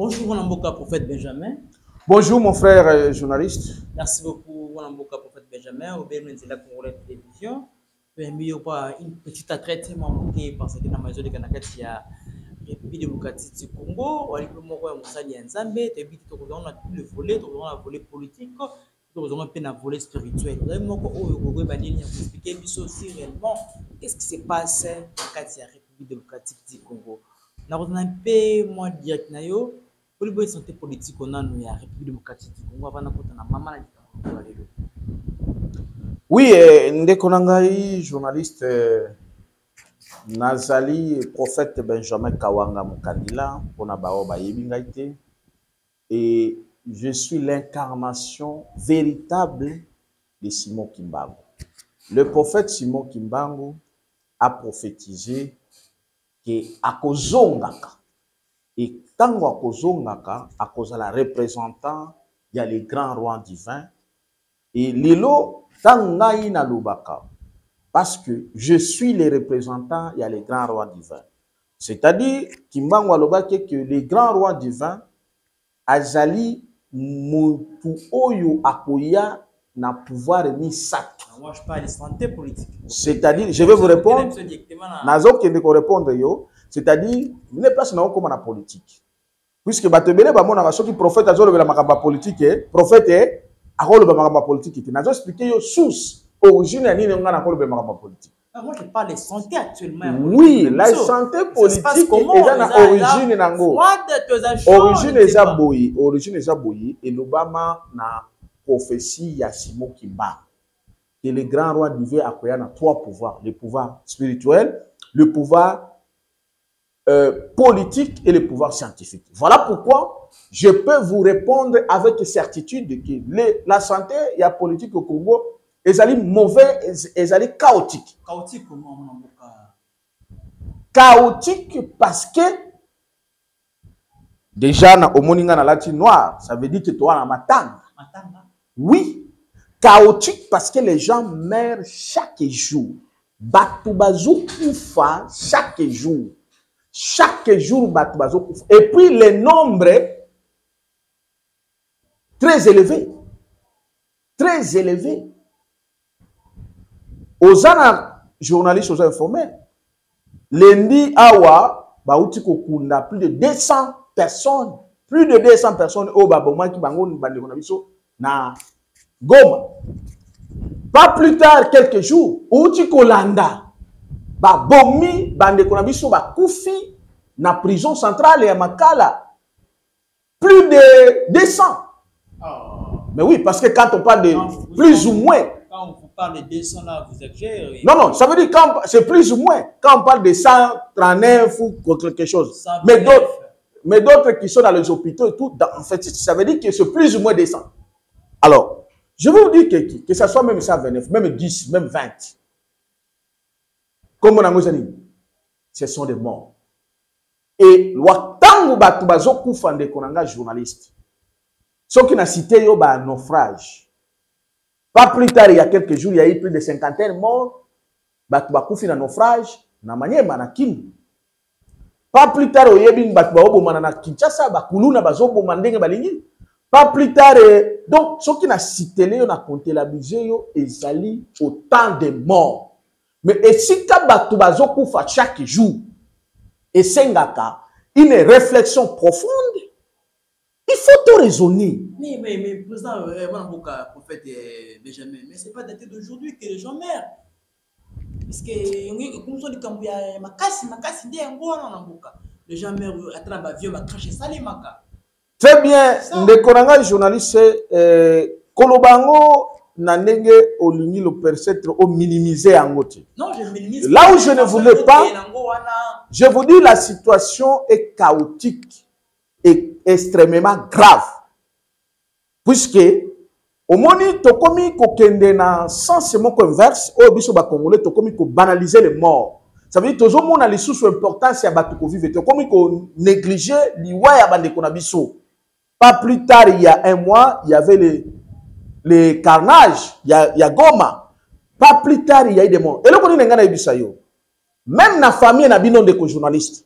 Bonjour, Wanamboka, prophète Benjamin. Bonjour, mon frère journaliste. Merci beaucoup, Wanamboka, prophète Benjamin. Au Bénin, c'est la Congolais Télévision. Permis une petite traite parce que dans la maison de Kanaka, il y a République démocratique du Congo. On a tout le volet, on a le volet politique, on a un volet spirituel. On va expliquer aussi réellement qu'est-ce qui se passe dans la République démocratique du Congo. Nous avons un peu moins direct. Pour les santé politique, on a la République démocratique du Congo. Oui, Ndekonangai, journaliste Nazali, prophète Benjamin Kawanga Mukandila, et je suis l'incarnation véritable de Simon Kimbangu. Le prophète Simon Kimbangu a prophétisé que Akozongaka, et tango Akozongaka, Akozala représentant, il y a les grands rois divins, et Lilo Tangaï na Lubaka, parce que je suis les représentants, il y a les grands rois divins. C'est-à-dire, Kimbangu Alobake que les grands rois divins, Azali Mutu Oyo Akoya na pouvoir ni sak. Moi, je parle de santé politique. C'est-à-dire, je vais vous répondre. Nazo qui ne répondre yo. C'est-à-dire, vous n'êtes pas seulement comme la politique. Puisque Batebele ba mona qui prophète azolo la makamba politique, prophète akolo ba makamba politique. Nazo expliquer yo source origine ni nga na akolo ba makamba politique. Moi, je parle de santé actuellement. Oui, la santé politique est dans l'origine nango. Origine Ezaboyi et l'Obama na prophétie ya Simon Kimbangu. Que le grand roi divin a trois pouvoirs. Le pouvoir spirituel, le pouvoir politique et le pouvoir scientifique. Voilà pourquoi je peux vous répondre avec certitude que la santé et la politique au Congo, elles allaient mauvais, elles allaient chaotiques. Chaotique comment on chaotique parce que déjà au moninga na latin noir, ça veut dire que toi na matanga. Oui. Chaotique parce que les gens meurent chaque jour. Batubazo koufa chaque jour. Chaque jour, Batubazo koufa. Et puis les nombres très élevés. Très élevés. Aux journalistes aux informés. Lundi, awa, bauti kokunda plus de 200 personnes. Plus de 200 personnes au Baboma qui bangon bandekonabiso na Goma. Pas plus tard, quelques jours, Outi Kolanda, ba bomi, bande konabiso, ba koufi, na prison centrale et à Makala. Plus de 200. Mais oui, parce que quand on parle de plus ou moins. Quand on parle de 200 là, vous exagérez. Non, ça veut dire quand c'est plus ou moins. Quand on parle de 139 ou quelque chose. Mais d'autres qui sont dans les hôpitaux et tout, en fait, ça veut dire que c'est plus ou moins 200. Alors, je vais vous dire que ce soit même 129, même 10, même 20. Comme on a dit, ce sont des morts. Et l'ouatangu batubazo koufande konanga journaliste. Ce qui n'a cité yo ba naufrage. Pas plus tard, il y a quelques jours, il y a eu plus de 50 morts. Batubakoufi na naufrage, na maniema na Kim. Pas plus tard, il y a eu batubakoufi na Kinshasa, bakuluna bazobo mandenge balingi. Pas plus tard, donc, ce qui n'a cité, on a compté la budget, ils allaient autant de morts. Mais et si Kabatubazo koufa chaque jour, et Sengaka, une réflexion profonde, il faut tout raisonner. Mais, président, prophète Benjamin, mais ce n'est pas daté d'aujourd'hui que les gens meurent. Parce que, comme on dit, quand il y a Makassi, les gens meurent à travers la vie, ma cracher salé, Maka. Très bien, Ndekonanga journaliste, Kolobango Nandenge Oluni le percetre au minimiser en côté. Non, je minimise. Là où je ne voulais pas, je vous dis la situation est chaotique et extrêmement grave. Puisque, au moni tokomi kokende na sens inverse, au biso ba congolais tokomi ko banaliser les morts. Ça veut dire que tout le monde a les sous importance à Batuko vivre. Comme on négligeait l'Iwa et Bande Konabiso. Pas plus tard, il y a un mois, il y avait les carnages, il y a Goma. Pas plus tard, il y a eu des morts. Et là, on dit que même la famille n'a pas de journalistes.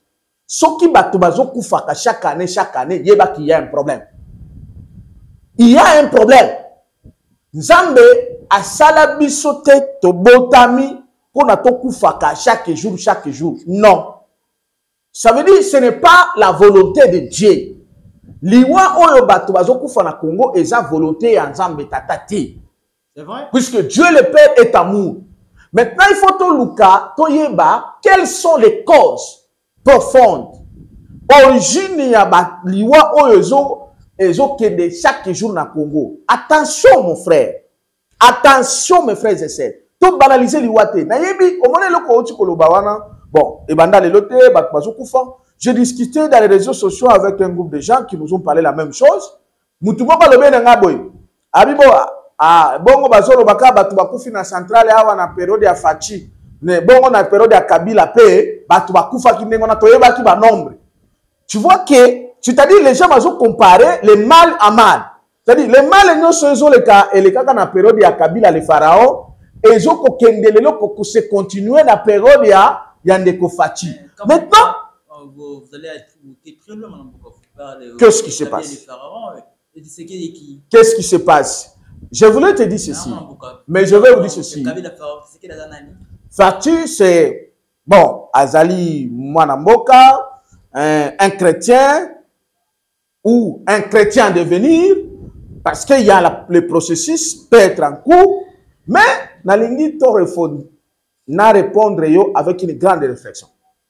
Ce qui bato bazo kufaka chaque année, yeba qu'il y a un problème. Il y a un problème. Nzambe asala biso te to botami pona to kufaka chaque jour. Non. Ça veut dire ce n'est pas la volonté de Dieu. Liwa oyo bato bazo kufa na Congo eza volonté ya Nzambe tatati. C'est vrai? Puisque Dieu le Père est amour. Maintenant, il faut to luka, to yeba, quelles sont les causes profondes. Origine ya ba liwa oyo ezo kende chaque jour na Congo. Attention mon frère. Attention mes frères et sœurs. To banaliser liwa te. Na yebi, omone loko oti koloba wana. Bon, et banda le lote, bazo kufa. J'ai discuté dans les réseaux sociaux avec un groupe de gens qui nous ont parlé la même chose. Mutubo ba lobe nga boy. Abibo bongo bazolo baka batu bakufi na centrale awa na période ya Fachi. Ne bongo na période ya Kabila pe batu bakufa ki ndengo na toyeba ki ba nombre. Tu vois que tu t'as dit les gens vont comparer le mal à mal. C'est-à-dire le mal non sezo le cas et le cas dans la période ya Kabila le pharaon et zo ko kendelelo ko se continuer la période ya ndeko Fachi. Maintenant vous allez être très loin maintenant pour parler. Qu'est-ce qui se passe? Qu'est-ce qui se passe? Je voulais te dire ceci, mais je vais vous dire ceci. Fachi, c'est, bon, Azali Mwanamboka, un chrétien ou un chrétien à devenir, parce qu'il y a le processus peut être en cours, mais Nalingi to répondre avec une grande réflexion.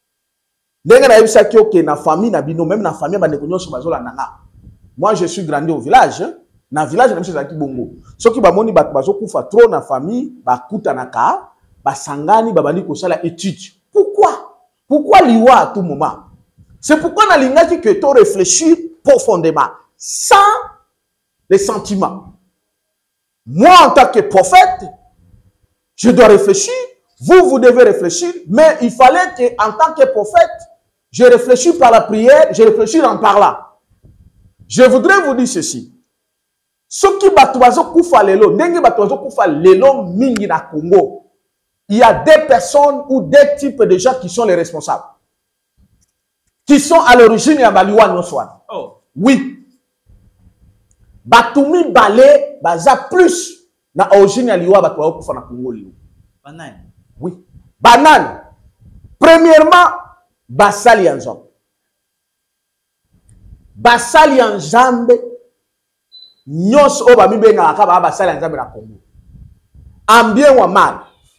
Moi, je suis grandi au village. Dans le village, je suis bongo. Ceux qui bamoni bazo kufa trop na famille, bakuta naka, basangani babani kosala étude. Pourquoi? Pourquoi liwa à tout moment? C'est pourquoi na lingaki que to réfléchir profondément, sans les sentiments. Moi, en tant que prophète, je dois réfléchir. Vous devez réfléchir. Mais il fallait que, en tant que prophète, je réfléchis par la prière, je réfléchis en parlant. Je voudrais vous dire ceci. Ce qui batuazo kufa lelo, ndenge batuazo kufa lelo mingi na Congo, il y a des personnes ou des types de gens qui sont les responsables. Qui sont à l'origine ya baliwa nyoswan. Oh. Oui. Batumi balé, baza plus na origine ya liwa batuazo kufa na Congo lelo. Banane. Oui. Banane. Premièrement, basali ya nzambe. Basali ya nzambe nyos oba mibenga akaba basali ya nzambe na Congo. En bien ou en mal.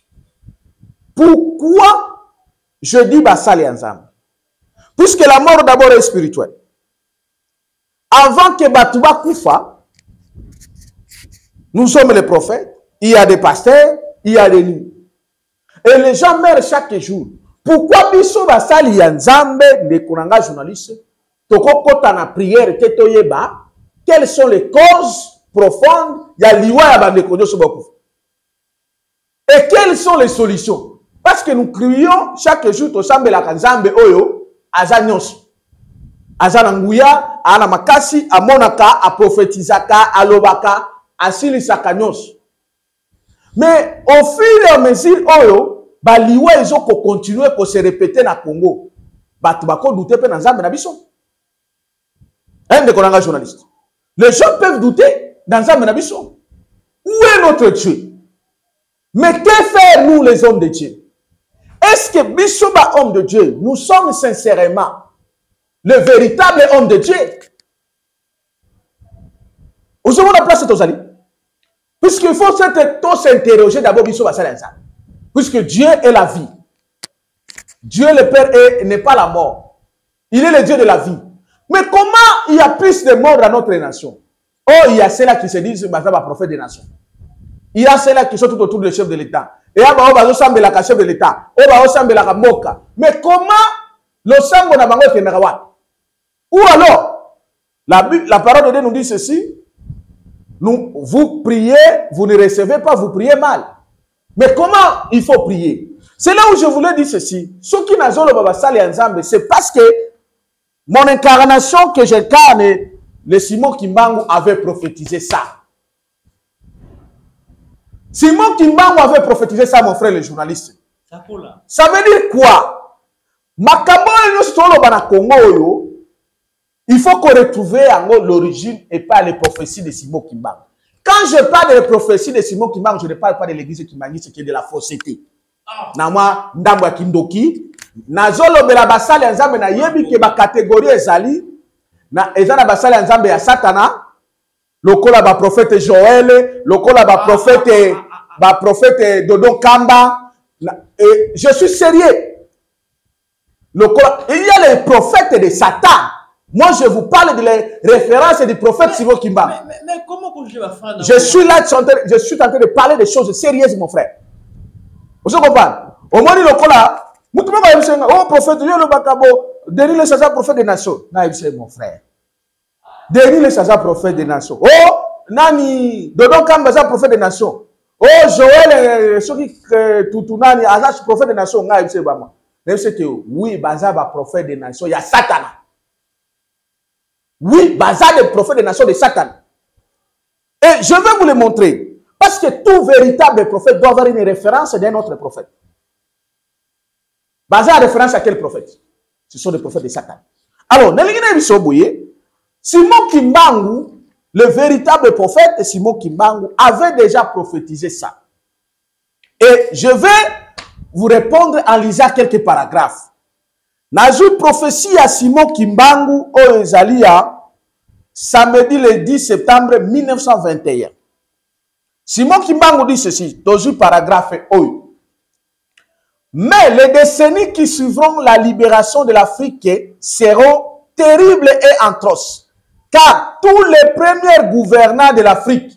Pourquoi je dis basali ya nzambe? Puisque la mort d'abord est spirituelle. Avant que Batouba Koufa, nous sommes les prophètes, il y a des pasteurs, il y a des nuits. Et les gens meurent chaque jour. Pourquoi biso basali ya nzambe de konanga journaliste toko kota na prière keto yeba quelles sont les causes profondes ya liwa ya bande konyo sobaku et quelles sont les solutions? Parce que nous crions chaque jour to sambela kanzambe oyo aza nyonso aza nguya ana makasi amonaka aprophétisaka alobaka asilisaka nyonso. Mais au fur et à mesure oyo baliwa ils ont continué à se répéter na Congo. Batu bako douter pe na nzambe na biso. Un des collègues journalistes. Les gens peuvent douter dans nzambe na biso. Où est notre Dieu? Mais que faire nous les hommes de Dieu? Est-ce que biso ba homme de Dieu, nous sommes sincèrement le véritable homme de Dieu? Vous avez la place aux alliés. Puisqu'il faut s'interroger d'abord biso ba sala nzambe. Puisque Dieu est la vie. Dieu le Père n'est pas la mort. Il est le Dieu de la vie. Mais comment il y a plus de morts dans notre nation? Oh, il y a ceux-là qui se disent prophète des nations. Il y a ceux-là qui sont tout autour du chef de l'État. Et il y a ceux chef de l'État. Mais comment le sambo na bango kenarawa? Ou alors, la parole de Dieu nous dit ceci. Vous priez, vous ne recevez pas, vous priez mal. Mais comment il faut prier? C'est là où je voulais dire ceci. Ce qui n'a pas le basali ensemble, c'est parce que mon incarnation que j'incarne, le Simon Kimbangu avait prophétisé ça. Simon Kimbangu avait prophétisé ça, mon frère le journaliste. Ça veut dire quoi? Makambo nous solo bana Congo yo. Il faut qu'on retrouve l'origine et pas les prophéties de Simon Kimbangu. Quand je parle des prophéties de Simon Kimbangu, je ne parle pas de l'église Kimbangu, c'est qui est de la fausseté. Nama ndambo ya kindoki na zolo bela basali ya nzambe na yebi ke ba catégorie ezali na ezana basali ya nzambe ya satana lokola ba prophète Joël lokola ba prophète Dodo Kamba et je suis sérieux lokola il y a les prophètes de Satan. Moi je vous parle de les références du prophète Simon Kimbangu. Mais comment que je vais faire? Je suis là je suis en train de parler des choses sérieuses mon frère. Vous comprenez? Au moins, il y a oh, prophète, Denis le Chaza, prophète des nations. C'est mon frère. Denis le Chaza, prophète des nations. Oh, Nani, Dodon Kambaza, prophète des nations. Oh, Joël, Toutounani, Azach, prophète des nations. C'est que oui, Baza, prophète des nations, il y a Satan. Oui, Baza, le prophète des nations de Satan. Et je vais vous le montrer. Parce que tout véritable prophète doit avoir une référence d'un autre prophète. Basé en référence à quel prophète? Ce sont des prophètes de Satan. Alors, Simon Kimbangu, le véritable prophète Simon Kimbangu, avait déjà prophétisé ça. Et je vais vous répondre en lisant quelques paragraphes. Najou prophétie à Simon Kimbangu au Ezalia, samedi le 10 septembre 1921. Simon Kimbangu dit ceci, dans un paragraphe O. Mais les décennies qui suivront la libération de l'Afrique seront terribles et atroces, car tous les premiers gouvernants de l'Afrique,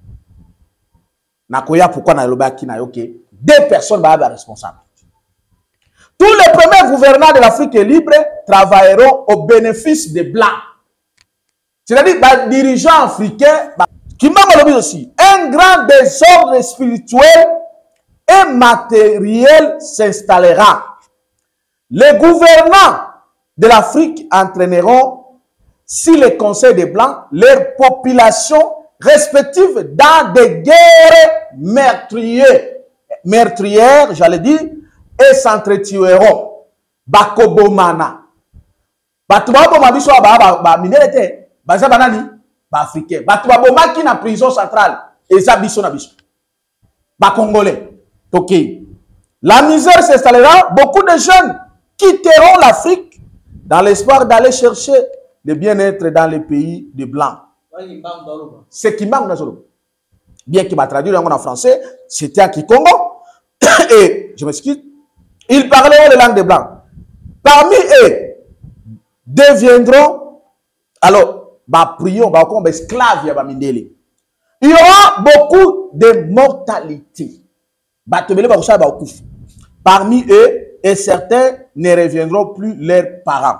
Nakoya pourquoi Nailobaki Nayoke, deux personnes vont être responsables. Tous les premiers gouvernants de l'Afrique libre travailleront au bénéfice des Blancs. C'est-à-dire, les dirigeants africains, Kimbangu aussi, un grand désordre spirituel et matériel s'installera. Les gouvernants de l'Afrique entraîneront, si les conseils des Blancs, leurs populations respectives dans des guerres meurtrières, j'allais dire, et s'entretueront. Bakobomana. Batubabo biso ba minérité, baza banani. Africain. Batubabomaki na prison centrale. Et ça, biso na biso. Ba Congolais. Ok. La misère s'installera. Beaucoup de jeunes quitteront l'Afrique dans l'espoir d'aller chercher le bien-être dans les pays de Blancs. C'est Kimbangu Nazolo. Bien qu'il m'a traduit en français, c'était à Kikongo. Et, je m'excuse, ils parleront les langues des Blancs. Parmi eux, deviendront, alors, prions, comme esclaves, il y aura beaucoup de mortalité. Parmi eux, et certains ne reviendront plus leurs parents.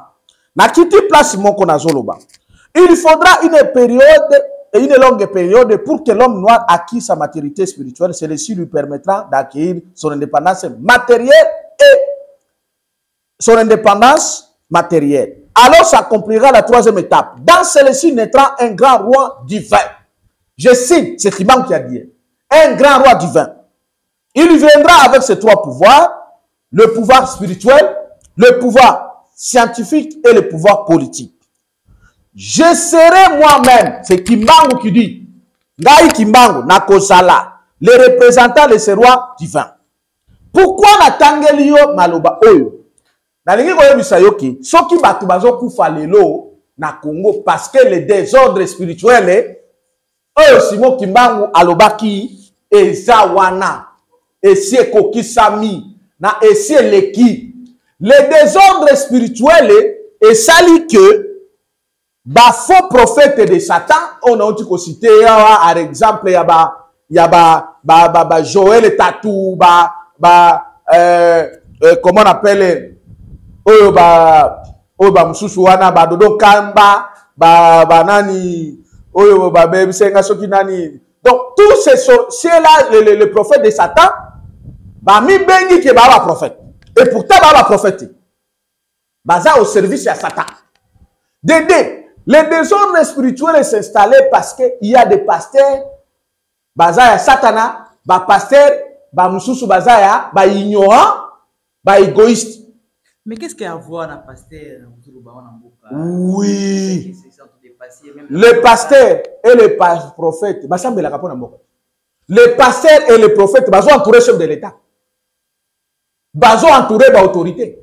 Il faudra une période, et une longue période, pour que l'homme noir acquise sa maturité spirituelle. Celle-ci lui permettra d'acquérir son indépendance matérielle et son indépendance matérielle. Alors s'accomplira la troisième étape. Dans celle-ci naîtra un grand roi divin. Je cite, c'est Kimbangu qui a dit. Un grand roi divin. Il viendra avec ses trois pouvoirs, le pouvoir spirituel, le pouvoir scientifique et le pouvoir politique. Je serai moi-même, c'est Kimbangu qui dit, Ngai Kimbangu, Nakosala, le représentant de ce roi divin. Pourquoi Natangelio Maloba Oyo? Nalingi koyebisa yoki soki batu bazokufa lelo na Congo parce que le désordre spirituel oyo Simon Kimbangu alobaki eza wana esi ekokisami na esi eleki le désordre spirituel esali que ba faux prophète de Satan on a dit ko citer par exemple ya ba Joël Tatou comment on appelle oyo ba mususu wana ba Dodo Kamba ba nani oyo ba bebisenga soki nani. Donc tous ces là le prophète de Satan ba mi bengi ke ba prophète et pourtant ba prophète baza au service à Satan. Dédé le désordre spirituel s'est installé parce que il y a des pasteurs baza ya Satana ba pasteur ba mususu baza ya ba ignorant ba égoïste. Mais qu'est-ce qu'il y a à voir dans le pasteur? Oui. Le pasteur et le prophète, le pasteur et le prophète, ils ont entouré le chef de l'État. Ils ont entouré l'autorité.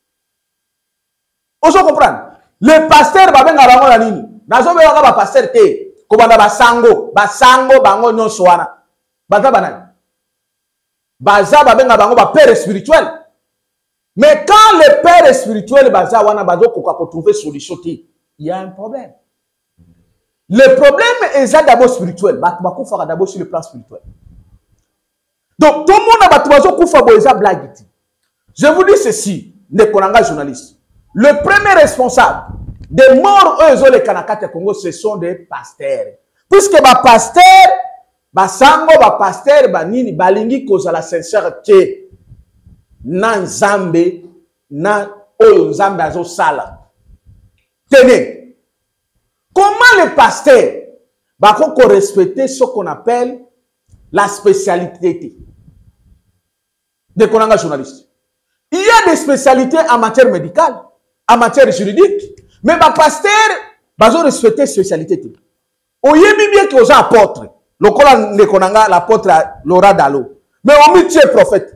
Vous comprenez? Le pasteur, il va venir à pasteur, komanda basango bango nyonso wana baza banani baza babenga bango ba père spirituel. Mais quand le père spirituel baza wana bazo koka ko trouver solution, il y a un problème. Le problème est d'abord spirituel, bakufaka d'abord sur le plan spirituel. Donc tout le monde a bazo kufa boza blague. Je vous dis ceci, ne konanga journaliste. Le premier responsable des morts, eux, les Kanakate Congo, ce sont des pasteurs. Puisque les pasteurs, les sango, les pasteurs, les nini, balingi cause la sincérité, nan zambe, nan oyo zambe azo sala. Tenez, comment les pasteurs vont respecter ce qu'on appelle la spécialité des Konanga journalistes? Il y a des spécialités en matière médicale, en matière juridique. Mais les pasteurs, ils ont respecté la spécialité. On y a bien qu'ils ont apôtre. L'apôtre Laura Dalo. Mais on met le prophète.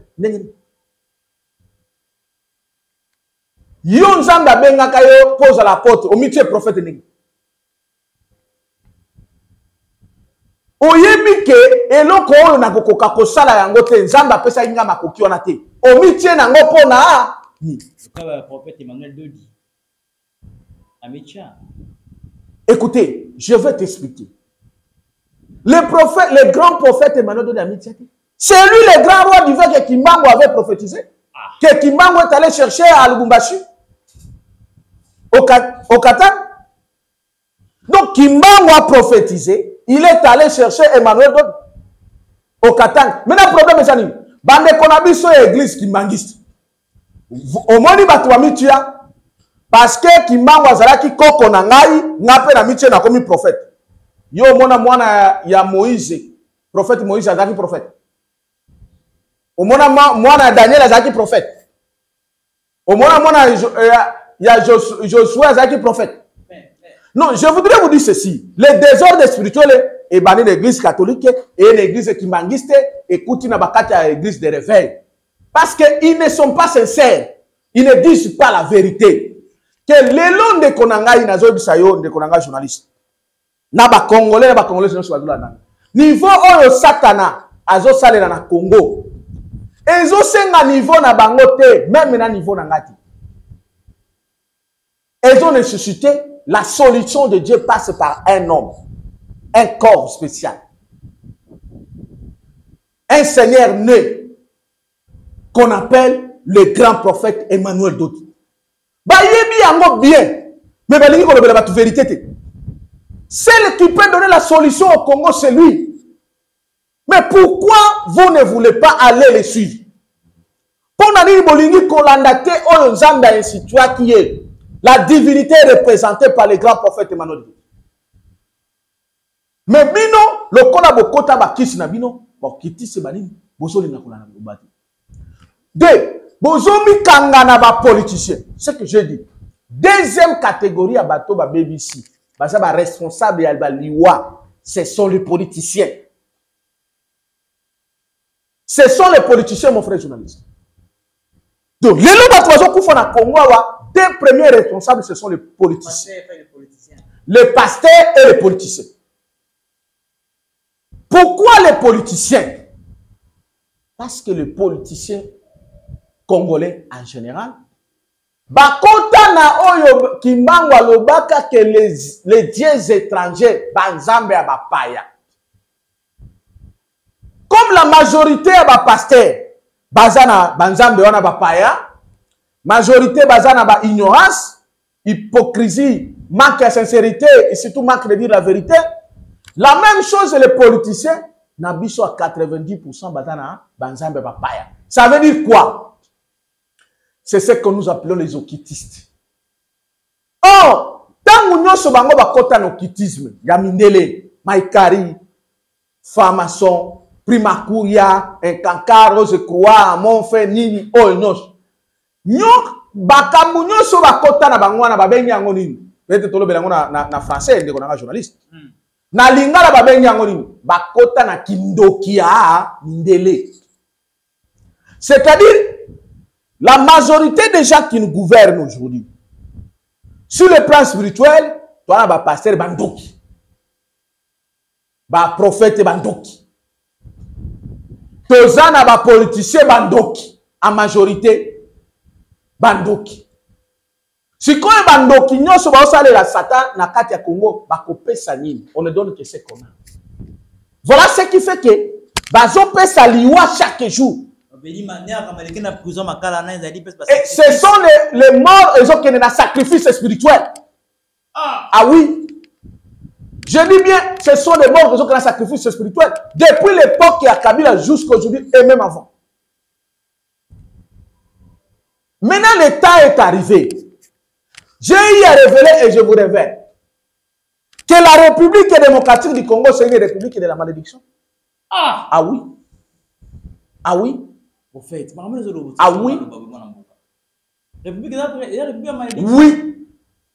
Yon zamba benga kayo pose l'apôtre. On met le prophète. On y a bien que eloko oyo na kokoka kosala yango te zamba pesa inga makoki ona te. On met le nango pona. Le prophète Emmanuel Dodi. Écoutez, je vais t'expliquer. Le grand prophète Emmanuel Dodi Amitia, c'est lui le grand roi du vin que Kimbangu avait prophétisé. Que Kimbangu est allé chercher à Lubumbashi, au Qatar. Donc Kimbangu a prophétisé, il est allé chercher Emmanuel Dodi au Qatar. Maintenant, le problème est ça. Bande konabi so église Kimbangiste. Au moins, il va Amitia. Parce que Kimbangu azalaki koko na ngai ngape na miche na komi prophète. Yo mwana ya Moïse, prophète Moïse azalaki prophète. O mwana Daniel azalaki prophète. O mwana ya Josué azalaki prophète. Non, je voudrais vous dire ceci. Le désordre spirituel est banni l'église catholique et l'église kimbangiste et Koutina Bakati à l'église de réveil. Parce qu'ils ne sont pas sincères. Ils ne disent pas la vérité. Que les longs de Konanga, ils bisayo de Konanga journaliste. Na ba Congolais, c'est notre niveau oyo Satana, azo sale na Congo. Ezo senga niveau na bangote, même na niveau na ngati. Ezo nécessité, la solution de Dieu passe par un homme, un corps spécial. Un Seigneur né, qu'on appelle le grand prophète Emmanuel Dodi. Bien, mais la vérité. Celle qui peut donner la solution au Congo, c'est lui. Mais pourquoi vous ne voulez pas aller les suivre? Pour qui est la divinité représentée par le grand prophète Emmanuel. Mais bino, le kolabokota bakis na bino, bakiti se banini, bozoli na kolana bobati. Deux, bozomi kangana ba politicien. Ce que j'ai dit. Deuxième catégorie à bateau ba BBC, ba responsable ya ba liwa, ce sont les politiciens. Ce sont les politiciens, mon frère journaliste. Donc, les lois de la Congo, deux premiers responsables, ce sont les politiciens. Les pasteurs et les politiciens. Pourquoi les politiciens? Parce que les politiciens congolais en général, bakota na oyo Kimbangu alobaka que les dieux étrangers banzambe ya bapaya. Comme la majorité ya bapasteurs bazana banzambe wana bapaya, majorité bazana ba ignorance, hypocrisie, manque de sincérité et surtout manque de dire la vérité. La même chose les politiciens, nabiso à 90% bazana banzambe bapaya. Ça veut dire quoi? C'est ce que nous appelons les occultistes. Or, tant que nous sommes en occultisme, il y a Mindele, Maïkari, Famason, Primakuria, Nkankaro, je crois, Monfe, Nini, Oynos. Nous, bakambu nyonso bakota na bango wana babengi yango nini peut-être tolobela yango na français ndeko nanga journaliste na lingala babengi yango nini bakota na kindoki ya mindele. C'est-à-dire la majorité des gens qui nous gouvernent aujourd'hui sur le plan spirituel toana ba pasteur bandoki ba prophète bandoki tozana ba politicien bandoki en majorité bandoki. Si quand bandoki nyonso ba osale la Satan na kati ya Congo ba kopesa nini, on ne donne que ce qu'on a. Voilà ce qui fait que bazo pesa liwa chaque jour. Et ce sont les morts et autres qui ont un sacrifice spirituel. Ah oui. Je dis bien, ce sont les morts et autres qui ont un sacrifice spirituel. Depuis l'époque de Kabila jusqu'à aujourd'hui et même avant. Maintenant, le temps est arrivé. J'ai eu à révéler et je vous révèle que la République démocratique du Congo, c'est une république de la malédiction. Ah oui. Ah oui. Ah oui. Oui.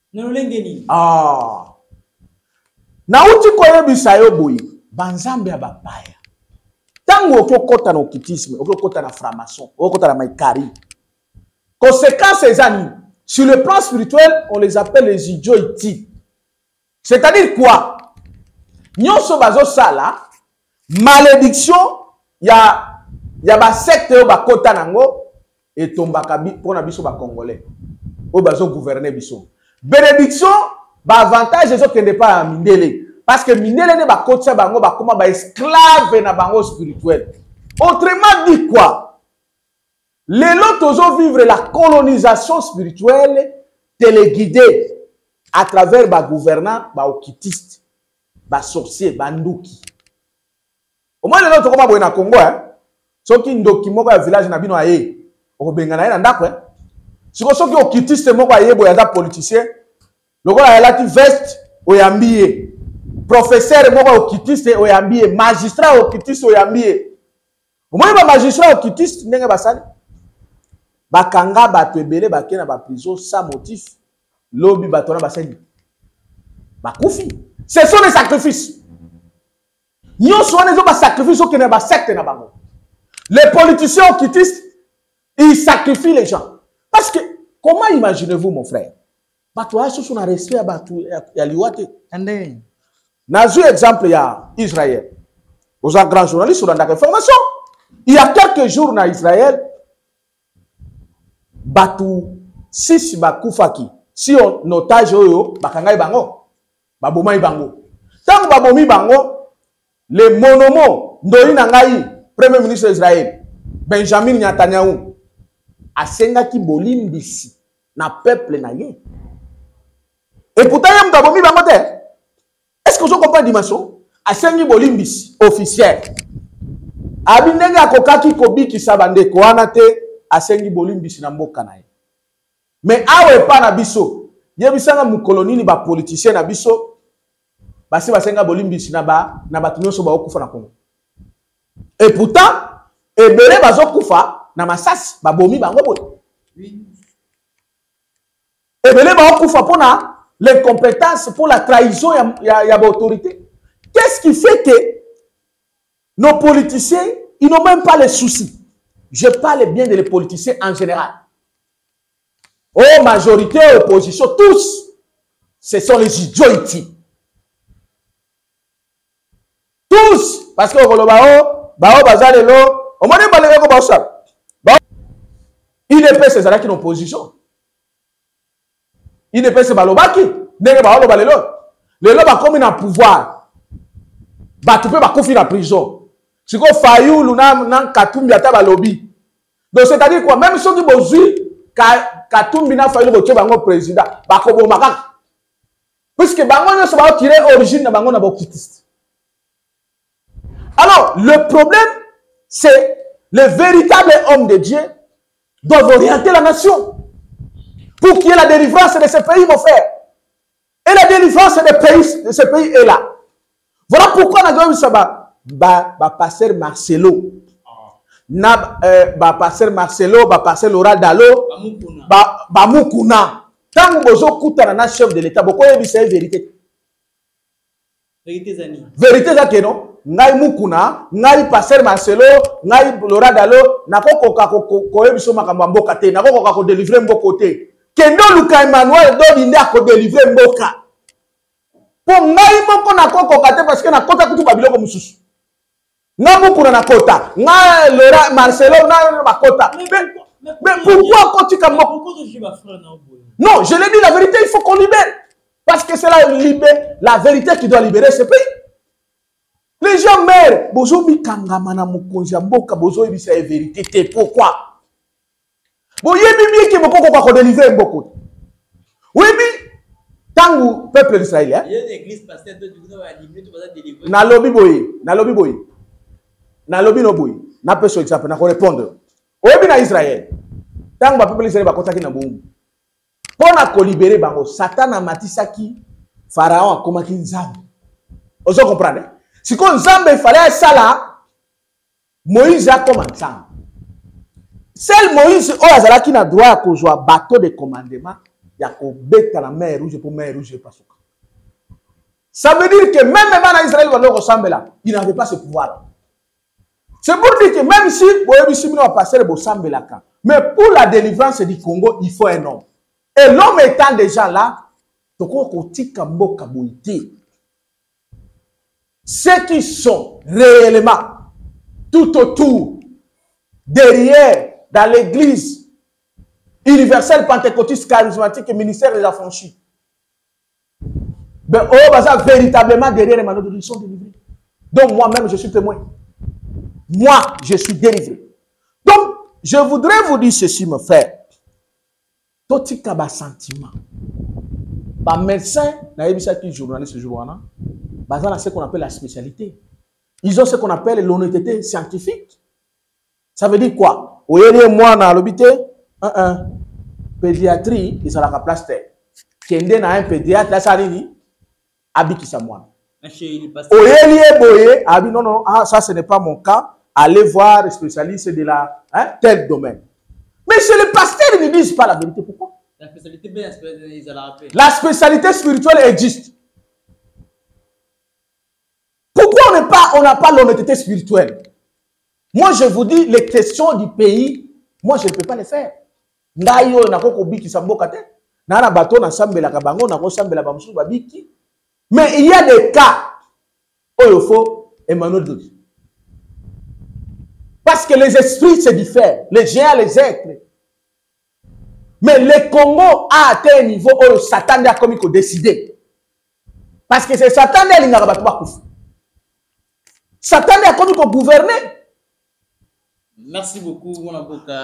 Ah. Nauti koye bisayo boyi. Banzambe ya bapaya. Tango okokota na okitisme, okokota na franc-maçon, okokota na maïkari. Conséquence ces amis. Sur le plan spirituel, on les appelle les idiots iti. C'est-à-dire quoi? Nyonso bazo sala, malédiction, ya ba secte yo ba kota nango et tombaka pona biso ba congolais. O bazo gouverner biso. Bénédiction, ba avantage ezo kende pas à mindele parce que mindele ne ba kota bango ba koma ba esclave na bango spirituel. Autrement dit quoi? Les lots vivre la colonisation spirituelle téléguidée à travers ba gouvernants, ba okitiste, ba sorcier, ba ndouki. Au moins les lots comment boy na Congo hein. Soki ndoki moko ya village na bino aye, obenga na ndako hein. Siko soki okitiste moko aye boy ya politicien, lokola elati veste oyambiye. Professeur moko okitiste oyambiye, magistrat okitiste oyambiye. Au moins ba magistrat okitiste ndenge basali. Bakanga bato ebele bakena ba prison sans motif. Lobi batona basali. Bakufi. Ce sont des sacrifices. Nyonso wana ezo ba sacrifice okena ba secte na bango. Les politiciens okitistes, ils sacrifient les gens. Parce que, comment imaginez-vous, mon frère? Bato sous son respect à Batou ya liwate. Nazu exemple ya Israël. Aux grands journalistes sur la information. Il y a quelques jours en Israël, Batou 6 bakufaki. Si on otage oyo, bakangai bango, babomai bango. Tant babomi bango, les monomo, ndoi nangai, Premier ministre d'Israël, Benjamin Netanyahu, a sengaki bolimbisi na peuple na ye. Et pourtant, il y a un bango te. Est-ce que vous comprenez dimension? A sengi bolimbisi officiel. Abinenge akokaki kobiki sabande ko wana te a sengi bolimbisi na mboka na ye. Mais awe pa na biso, yebisanga mukolonini ba politicien na biso, basi basenga bolimbisi na batu nyonso ba okufa na Congo. Et pourtant, ebele bazo kufa na masasi babomi bango boy. Oui. Ebele ba okufa pona l'incompétence, pour la trahison ya l'autorité. Qu'est-ce qui fait que nos politiciens, ils n'ont même pas les soucis? Je parle bien des politiciens en général. Oh, majorité, opposition, tous, ce sont les idiots ici. Tous, parce que il ne peut se faire qu'une opposition. Il ne peut se balobaki. Les lois comme un pouvoir. Tu peux pas confier la prison. Si vous fayou l'una katumbi ata balobi. Donc c'est-à-dire quoi? Même si vous bozui katumbi na fayou le bango président. Bakobo makak. Puisque bango ne se va tirer origine na bango na bokitiste. Alors le problème, c'est les véritables hommes de Dieu doivent orienter la nation. Pour qu'il y ait la délivrance de ce pays, mon frère. Et la délivrance de ce pays est là. Voilà pourquoi on a dit ça, pasteur Marcelo. na pasteur Marcelo, pasteur Laura Dalo, Mukuna. Tant que vous avez un chef de l'État, vous avez une vérité. Vérité, c'est non? Ngai Mukuna, ngai pasteur Marcelo, ngai Laura Dalo, nako ko ebiso makambo mboka te, nako ko délivrer mboka te. Kendo Luka Emmanuel do linda ko délivrer mboka. Po ngai moko nako ko kate parce que na kota kutu babiloko mususu. Nga Mukuna na kota, nga Laura Marcelo na makota. Mais pourquoi quand tu comme non, je l'ai dit, la vérité, il faut qu'on libère. Parce que c'est la vérité qui doit libérer ce pays. Les gens meurent. Bozo mi kangamana mukonja mboka bozo ebi c'est vérité. Pourquoi? Bo yebi mi ki moko ko délivrer mboko. Oui bi tangu peuple d'Israël. Il y a une église pasteur de nous va libérer tout va délivrer. Na lobi boy. Na lobi no boy. Na peso exemple na ko répondre. Oyebi na Israël. Tangu ba peuple d'Israël ba kotaki na boum. Pona ko libérer bango Satan amatisaki Pharaon akomaki nzambe. Ozo comprendre? Si kon nzambe fallait ça Moïse a commencé. Seul Moïse azalaki na droit ko joa bateau de commandement ya ko beta la mer rouge pour mer rouge pasuka. Ça veut dire que même en Israël il n'avait pas ce pouvoir. C'est pour dire que même si vous avez passé le Bosambelaka, mais pour la délivrance du Congo, il faut un homme. Et l'homme étant déjà là, ceux qui sont réellement tout autour, derrière, dans l'église universelle pentecôtiste charismatique et ministère des affranchis, ben, véritablement derrière les manœuvres, ils sont délivrés. Donc moi-même, je suis témoin. Moi, je suis délivré. Donc, je voudrais vous dire ceci, mon frère. Toti kaba sentiment. Ba médecin, na yebisa qui journaliste ce jour-là, bazana ce qu'on appelle la spécialité. Ils ont ce qu'on appelle l'honnêteté scientifique. Ça veut dire quoi? Oyeli moi na l'hôpital, pédiatrie, ils ont la place terre. Kende na un pédiatre, là ça dit, habite sa moi. Oyeli boye, abi non, ça ce n'est pas mon cas. Allez voir les spécialistes de la tel domaine. Mais chez les pasteurs, ils ne disent pas la vérité. Pourquoi? La spécialité spirituelle existe. Pourquoi on n'a pas l'honnêteté spirituelle? Moi, je vous dis, les questions du pays, moi, je ne peux pas les faire. Mais il y a des cas où il faut Emmanuel Dodi. Parce que les esprits se diffèrent, les géants, les êtres. Mais le Congo a atteint un niveau où Satan a comme décidé. Parce que c'est Satan qui a dit Satan a comme gouverner. Merci beaucoup, mon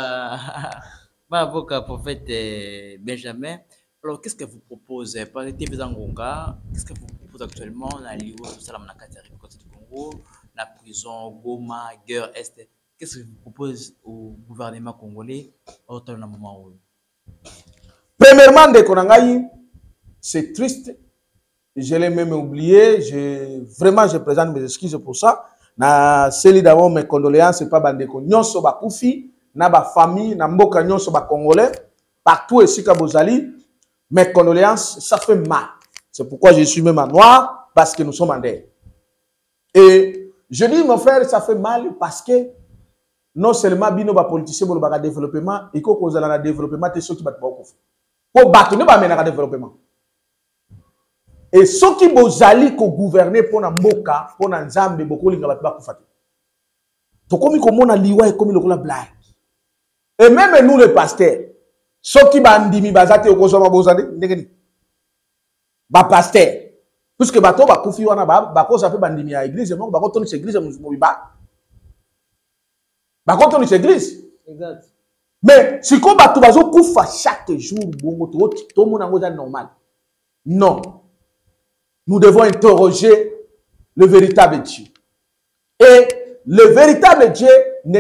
avocat prophète Benjamin. Alors, qu'est-ce que vous proposez? Qu'est-ce que vous proposez actuellement dans l'Iwo, la République du Congo, la prison, Goma, guerre, Est? Qu'est-ce que vous proposez au gouvernement congolais au moment où? Premièrement, c'est triste. Je l'ai même oublié. Vraiment, je présente mes excuses pour ça. Na celi d'abord mes condoléances, c'est pas bandeko. Nyonso ba kufi, na ba famille, na mboka nyonso ba congolais, partout ici à Bozali, mes condoléances, ça fait mal. C'est pourquoi je suis même en noir, parce que nous sommes en deuil. Et je dis, mon frère, ça fait mal parce que non seulement bino ba politicien bo ba développement, il faut qu'on ait un développement, c'est ce qui va te faire. Pour battre, ne pas mener un développement. Et ceux qui bozali ko gouverner pour na mboka, pour na nzambe boko linga ba kufati. To komi ko mona liwa e komi lokola blague. Et même nous les pasteurs, ceux qui bandimi bazate okozo ma bozade ndengeni. Ba pasteur, puisque bato ba kufi wana ba ko ça fait bandimi à église, donc ba ko toni église mo ba. Ba ko toni église. Exact. Mais si ko bato bazo kufa chaque jour bongo to mona ngoza normal. Non. Nous devons interroger le véritable Dieu. Et le véritable Dieu,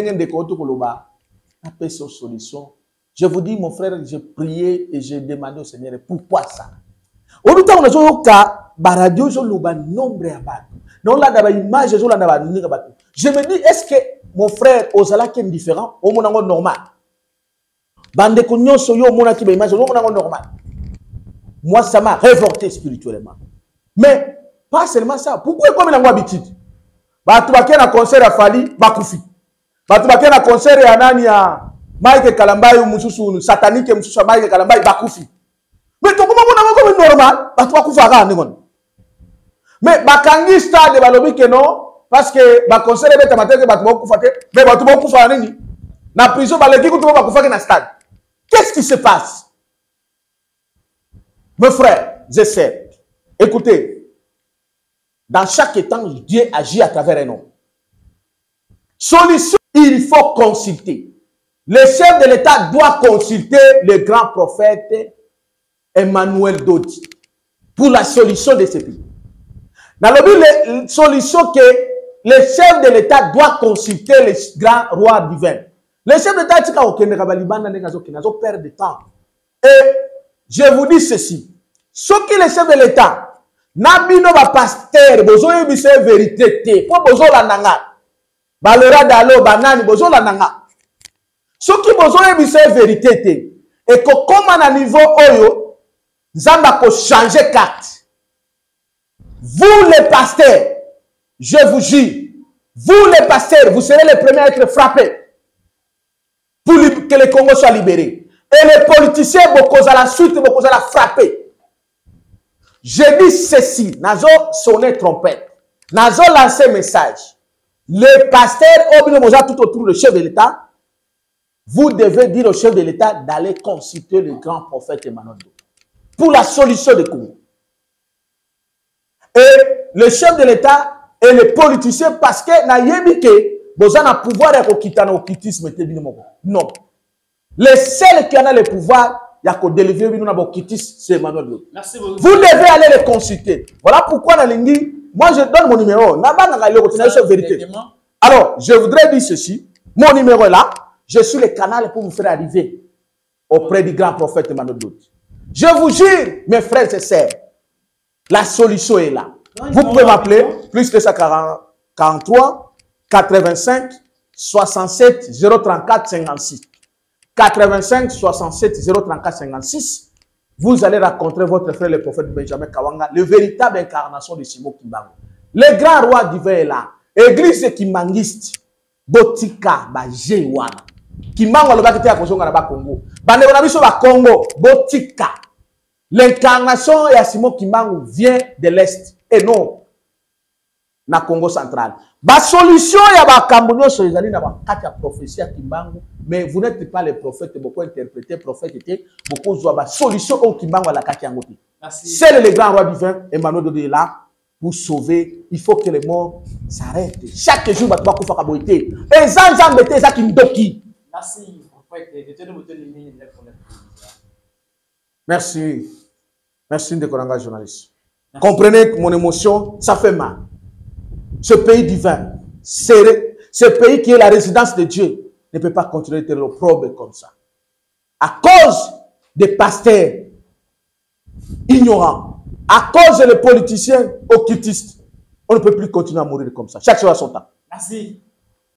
solution. Je vous dis, mon frère, j'ai prié et j'ai demandé au Seigneur, pourquoi ça? Au bout on a un cas, radio, je l'ai nombre à battre. Non, là, d'abord, image, je Je me dis, est-ce que mon frère Ozala qui est différent, au monde normal? Bande konyo soyo mona ki ba image, au monde normal. Moi, ça m'a révolté spirituellement. Mais pas seulement ça. Pourquoi comme il a habitude? Bah tu vas qu'il y a un concert à Fali, Bakoufi. Bah tu vas qu'il y a un concert à Nani à Mike Kalambaye ou Moussou satanique Moussou Mike Kalambaye Bakoufi. Mais tu comment comme normal? Bah tu vas Koufa ra non. Mais Bakangi stade ba lobi que non parce que ba concert est matin que ba tu vas Koufa mais ba tu vas Koufa nini? Na prison ba l'équipe tu vas Koufa que na stade. Qu'est-ce qui se passe? Mes frères, j'essaie. Écoutez, dans chaque temps, Dieu agit à travers un homme. Solution, il faut consulter. Le chef de l'État doit consulter le grand prophète Emmanuel Dodi pour la solution de ce pays. Dans le but, la solution que le chef de l'État doit consulter le grand roi divin. Le chef de l'État, il perd de temps. Et je vous dis ceci. Ce qui est le chef de l'État, Nabino va pasteur, besoin de la vérité, pour besoin la nanga. Balera dalo banani besoin la nanga. Ce qui besoin de la vérité, et que comme à niveau oyo, Zamba ko changer carte. Vous les pasteurs, je vous jure, vous les pasteurs, vous serez les premiers à être frappés pour que le Congo soit libéré. Et les politiciens, beaucoup à la suite, beaucoup à la frapper. Je dis ceci, nazo sonné trompette, nazo lancé message. Les pasteurs obligent tout autour du chef de l'État. Vous devez dire au chef de l'État d'aller consulter le grand prophète Emmanuel pour la solution du Congo. Et le chef de l'État et les politiciens, parce que na yebike, besoin d'un pouvoir de quitter au quitisme. Non. Les seuls qui ont le pouvoir, il y a qu'au délivrer c'est Emmanuel Dodi. Merci beaucoup. Vous devez aller les consulter. Voilà pourquoi dans l'Indi, moi je donne mon numéro. Alors, je voudrais dire ceci. Mon numéro est là. Je suis le canal pour vous faire arriver auprès du grand prophète Emmanuel Dodi. Je vous jure, mes frères et sœurs, la solution est là. Vous pouvez m'appeler plus que ça 43 85 67 034 56. 85 67 034 56. Vous allez rencontrer votre frère le prophète Benjamin Kawanga, le véritable incarnation de Simon Kimbangu. Le grand roi divin est là. Église Kimbangiste, Botika, Bajewana. Kimbangu le bakite à Congo. Banebonabiso ba Congo, Botika. L'incarnation de Simon Kimbangu vient de l'Est et non na Congo central. La solution ya ba Kambonyo so ezali na ba kati ya prophétie ya Kimbangu, mais vous n'êtes pas les prophètes, beaucoup interprétés prophètes étaient beaucoup zoa ba solution au Kimbangu la kati yango. C'est le grand roi divin Emmanuel Dodi est là pour sauver. Il faut que les morts s'arrêtent. Chaque jour ba kufa ka boité. Et zanza mbete za kindoki. Merci prophète. Merci. Merci de Koranga journaliste. Merci. Comprenez mon émotion, ça fait mal. Ce pays divin, ce pays qui est la résidence de Dieu, ne peut pas continuer d'être l'opprobre comme ça. À cause des pasteurs ignorants, à cause des politiciens occultistes, on ne peut plus continuer à mourir comme ça. Chaque chose à son temps. Merci.